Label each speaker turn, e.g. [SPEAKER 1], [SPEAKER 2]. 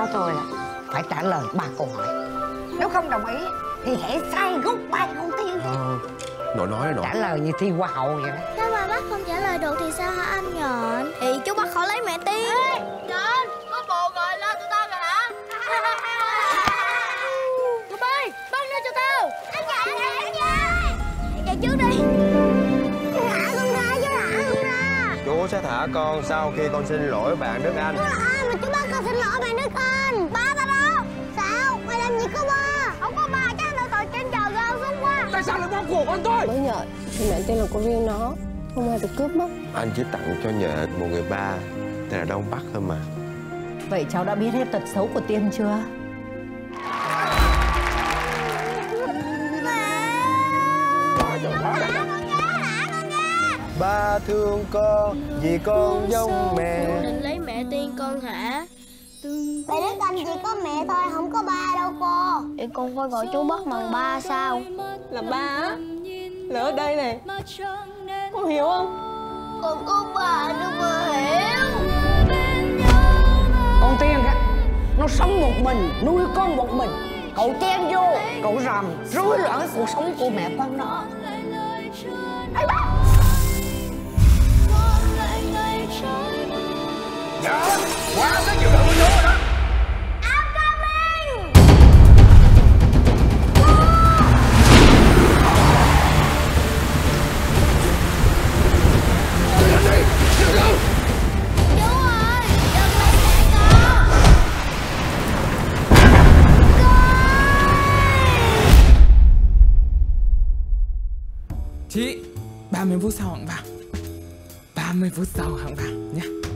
[SPEAKER 1] theo tôi là phải trả lời 3 câu hỏi. Nếu không đồng ý thì hãy sai gốc 3 con Tiên.
[SPEAKER 2] Nội nói đó nội.
[SPEAKER 1] Trả lời như thi hoa hậu vậy đó.
[SPEAKER 3] Nếu mà bác không trả lời được thì sao hả anh Nhện? Thì chú bắt khỏi lấy mẹ Tiên.
[SPEAKER 4] Ê, Nhện, có bồ rồi lên tụi tao rồi hả? Tụi bay, băng ra cho tao.
[SPEAKER 3] Anh chạy trước đi. Thả con ra chứ, thả con ra.
[SPEAKER 2] Chú sẽ thả con sau khi con xin lỗi bạn Đức Anh.
[SPEAKER 3] Chú là ai mà chú bắt con xin lỗi bạn Đức Anh? Ba tao đâu? Sao? Mày làm gì có ba? Không có ba chắc tao tội trên trời rơi xuống quá.
[SPEAKER 5] Tại sao lại bóp cổ con tôi?
[SPEAKER 6] Mới Nhện thì mẹ Tiên là của riêng nó, không ai được cướp mất.
[SPEAKER 2] Anh chỉ tặng cho Nhện một người ba tên là Đông Bắc thôi mà.
[SPEAKER 1] Vậy cháu đã biết hết tật xấu của Tiên chưa?
[SPEAKER 2] Ba thương con vì con giống mẹ.
[SPEAKER 3] Chú định lấy mẹ Tiên con hả? Mẹ Đức Anh chỉ có mẹ thôi, không có ba đâu cô. Vậy con phải gọi chú Bất bằng ba sao?
[SPEAKER 6] Là ba á, là ở đây này, con hiểu không?
[SPEAKER 3] Con có ba đâu mà hiểu.
[SPEAKER 1] Con Tiên á, nó sống một mình, nuôi con một mình. Cậu chen vô, cậu làm rối loạn cuộc sống của mẹ con nó. Ê ba!
[SPEAKER 5] Dạ, quá cái chịu đựng nữa rồi đó. Chị, 30 phút sau hẳn vào. 30 phút sau hẳn vào nhé.